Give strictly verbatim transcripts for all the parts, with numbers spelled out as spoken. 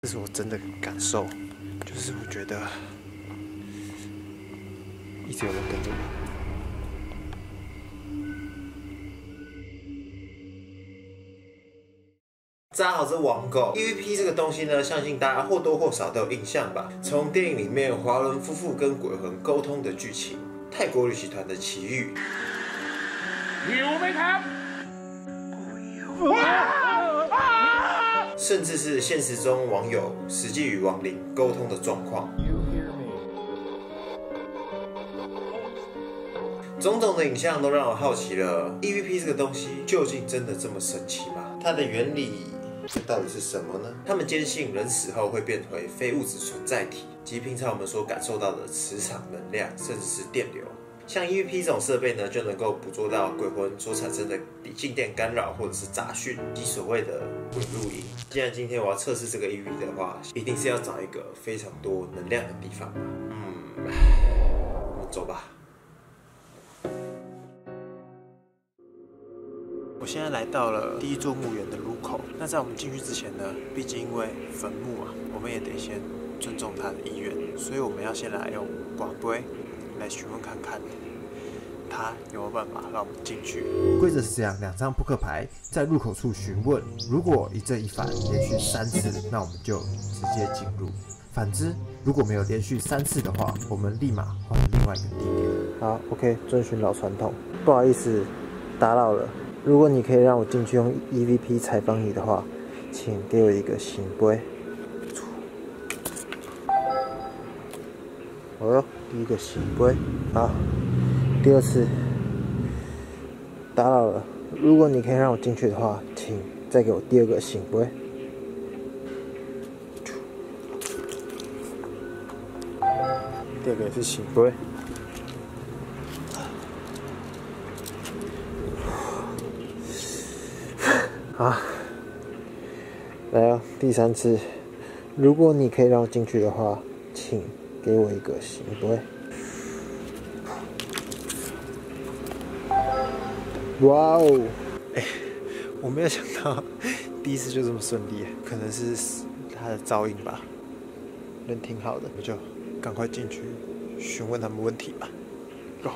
这是我真的感受，就是我觉得一直有人跟着我。大家好，我是王狗。E V P 这个东西呢，相信大家或多或少都有印象吧。从电影里面华伦夫妇跟鬼魂沟通的剧情，泰国旅行团的奇遇， 有没ครับ甚至是现实中网友实际与亡灵沟通的状况。种种的影像都让我好奇了 ，E V P 这个东西究竟真的这么神奇吗？它的原理到底是什么呢？他们坚信人死后会变回非物质存在体，即平常我们所感受到的磁场能量，甚至是电流。像 E V P 这种设备呢，就能够捕捉到鬼魂所产生的静电干扰或者是杂讯，即所谓的鬼录音。既然今天我要测试这个 E V P 的话，一定是要找一个非常多能量的地方。嗯，我们走吧。我现在来到了第一座墓园的入口。那在我们进去之前呢，毕竟因为坟墓啊，我们也得先尊重他的意愿，所以我们要先来用广杯来询问看看，他有没有办法让我们进去。 规则是这样：两张扑克牌在入口处询问，如果一正一反连续三次，那我们就直接进入；反之，如果没有连续三次的话，我们立马换另外一个地点。 好 ，OK， 遵循老传统。不好意思，打扰了。如果你可以让我进去用 E V P 采访你的话，请给我一个醒杯。哦哟，第一个醒杯，好。第二次，打扰了。如果你可以让我进去的话，请再给我第二个醒杯。第二个也是醒杯。好，来啊！第三次，如果你可以让我进去的话，请给我一个醒杯。哇哦！ 哎，我没有想到第一次就这么顺利，可能是他的噪音吧，人挺好的，我就赶快进去询问他们问题吧。Go。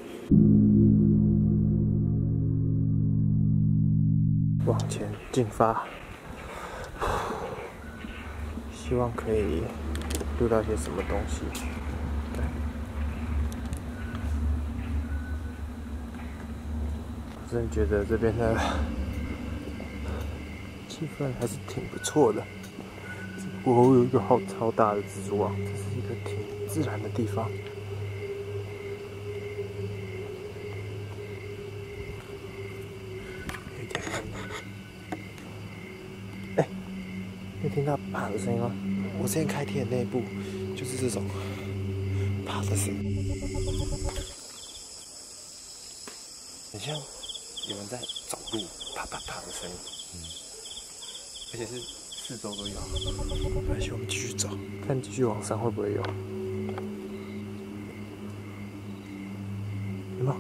往前进发，希望可以录到些什么东西。对，我真的觉得这边的气氛还是挺不错的。不过有一个好超大的蜘蛛网，这是一个挺自然的地方。你听到爬的声音吗？ 我之前开天的那一部就是这种爬的声音，很像有人在走路啪啪啪的声音，嗯，而且是四周都有。没关系，我们继续走， 看继续往上会不会有？有没有？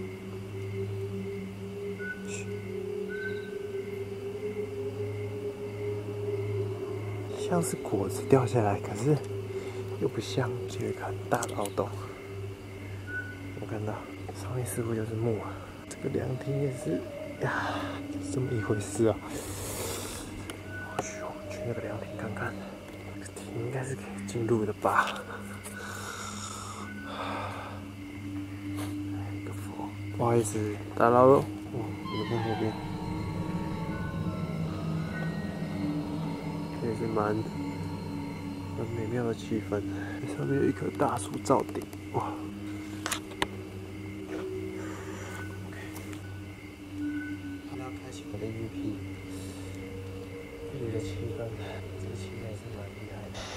像是果子掉下来，可是又不像，就有一个很大的凹洞。我看到上面似乎就是木啊，这个凉亭也是呀，这么一回事啊。或许我们去那个凉亭看看，这个亭应该是可以进入的吧。一个佛，不好意思打扰了，哦，你们在那边。也是蛮蛮美妙的气氛，上面有一棵大树罩顶，哇！现在要开启我的 E V P， 这里的气氛，这个气氛是蛮厉害的。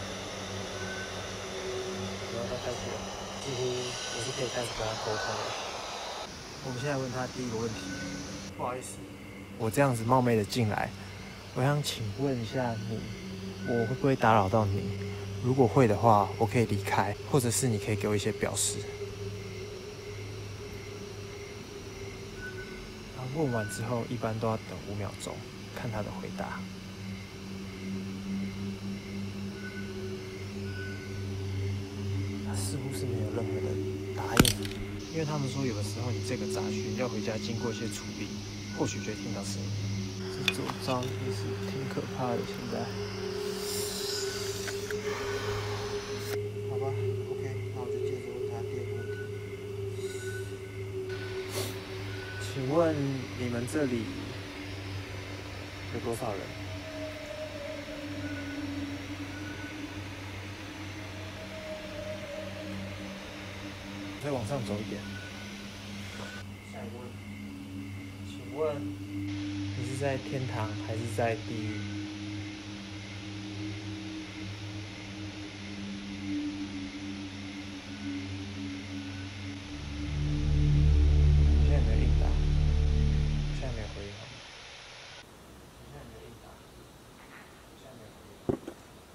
然后他开始了，几乎我是可以开始跟他沟通了。 我们现在问他第一个问题，不好意思，我这样子冒昧的进来。我想请问一下你，我会不会打扰到你？如果会的话，我可以离开，或者是你可以给我一些表示。然后问完之后，一般都要等五秒钟，看他的回答。 似乎是没有任何的答应，因为他们说有的时候你这个杂讯要回家经过一些处理，或许就会听到声音。这周遭也是挺可怕的，现在。好吧 ，OK， 那我就接着问他第二个问题。请问你们这里有多少人？再往上走一点。下一个问题，请问你是在天堂还是在地狱？现在没有应答，现在没有回应。现在没有应答，现在没有回应。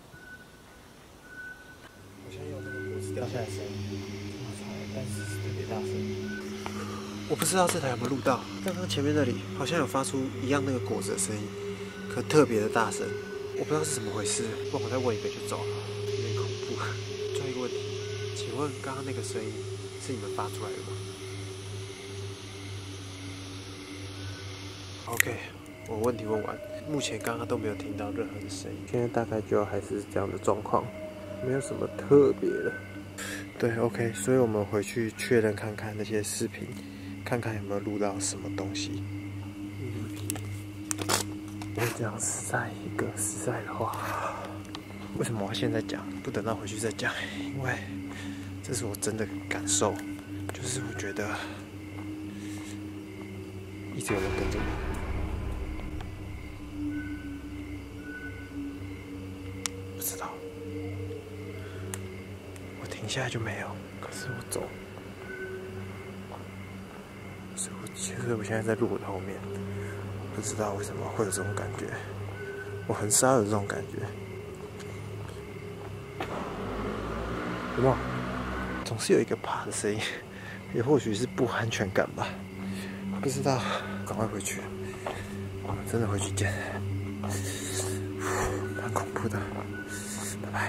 好像有那个果子掉下来的声音。但是是特别大声，我不知道这台有没有录到。刚刚前面那里好像有发出一样那个果子的声音，可特别的大声，我不知道是怎么回事。不然我再问一个就走了，有点恐怖。最后一个问题，请问刚刚那个声音是你们发出来的吗 ？OK， 我问题问完，目前刚刚都没有听到任何的声音。现在大概就还是这样的状况，没有什么特别的。对 ，OK， 所以我们回去确认看看那些视频，看看有没有录到什么东西。我这样实在一个实在的话，为什么我要现在讲，不等到回去再讲？因为这是我真的感受，就是我觉得一直有人跟着我。不知道。停下来就没有，可是我走，所以我其实我现在在路的后面，不知道为什么会有这种感觉，我很少有这种感觉，有没有？总是有一个怕的声音，也或许是不安全感吧，不知道，赶快回去，我们真的回去见，蛮恐怖的，拜拜。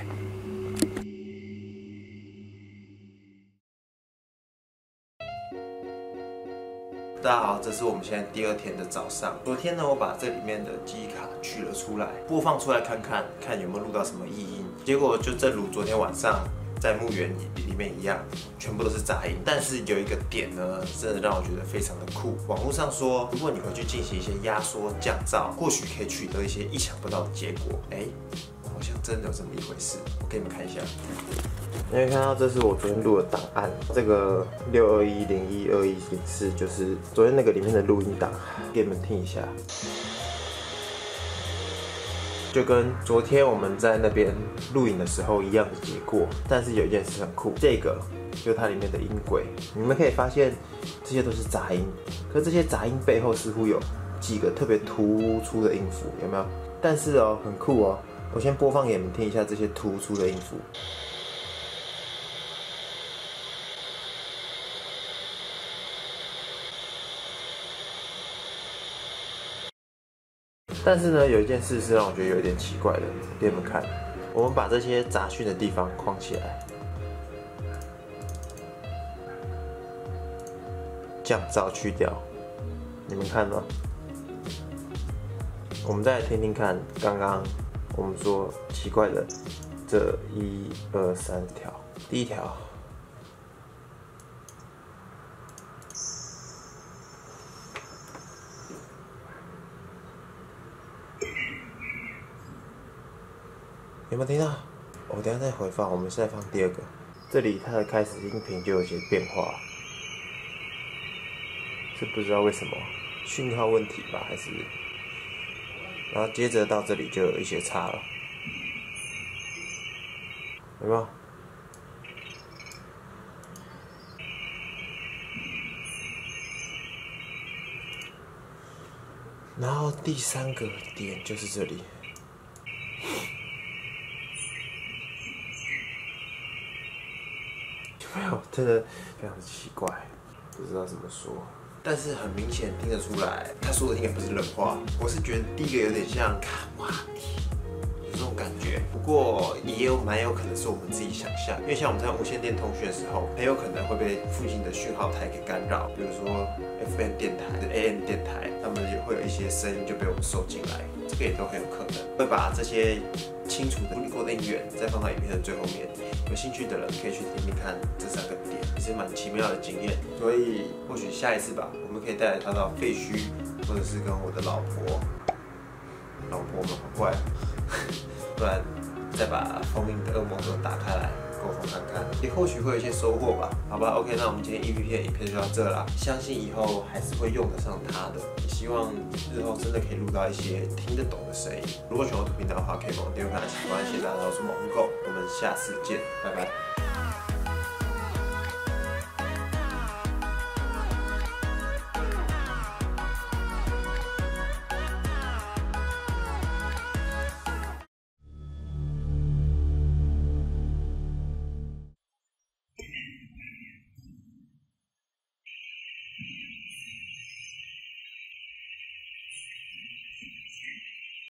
大家好，这是我们现在第二天的早上。昨天呢，我把这里面的记忆卡取了出来，播放出来看看，看有没有录到什么异音。结果就正如昨天晚上在墓园里面一样，全部都是杂音。但是有一个点呢，真的让我觉得非常的酷。网络上说，如果你回去进行一些压缩降噪，或许可以取得一些意想不到的结果。哎，好像真的有这么一回事。我给你们看一下。你可以看到，这是我昨天录的档案。这个六二一零一二一零四就是昨天那个里面的录音档，给你们听一下。就跟昨天我们在那边录影的时候一样的结果，但是有一件事很酷，这个就是它里面的音轨。你们可以发现，这些都是杂音，可是这些杂音背后似乎有几个特别突出的音符，有没有？但是哦，很酷哦。我先播放给你们听一下这些突出的音符。但是呢，有一件事是让我觉得有一点奇怪的，给你们看。我们把这些杂讯的地方框起来，降噪去掉，你们看吗？我们再来听听看，刚刚我们说奇怪的这一二三条，第一条。有没有听到？我等一下再回放，我们现在放第二个。这里它的开始音频就有些变化，是不知道为什么讯号问题吧，还是？然后接着到这里就有一些差了，有没有？然后第三个点就是这里。没有，真的非常奇怪，不知道怎么说。但是很明显听得出来，他说的应该不是人话。我是觉得第一个有点像卡哇伊，有这种感觉。 不过也有蛮有可能是我们自己想象，因为像我们在无线电通讯的时候，很有可能会被附近的讯号台给干扰，比如说 F M 电台、A M 电台，他们也会有一些声音就被我们收进来，这个也都很有可能。会把这些清楚的处理过的音源再放到影片的最后面，有兴趣的人可以去听听看这三个点，也是蛮奇妙的经验。所以或许下一次吧，我们可以带他到废墟，或者是跟我的老婆，老婆们好怪，不然再把封印的恶魔都打开来沟通看看，也或许会有一些收获吧。好吧 ，OK， 那我们今天 E V P 的影片就到这啦。相信以后还是会用得上它的，也希望日后真的可以录到一些听得懂的声音。如果喜欢我的频道的话，可以帮我订阅、看、喜欢，谢谢大家，我是猛狗，我们下次见，拜拜。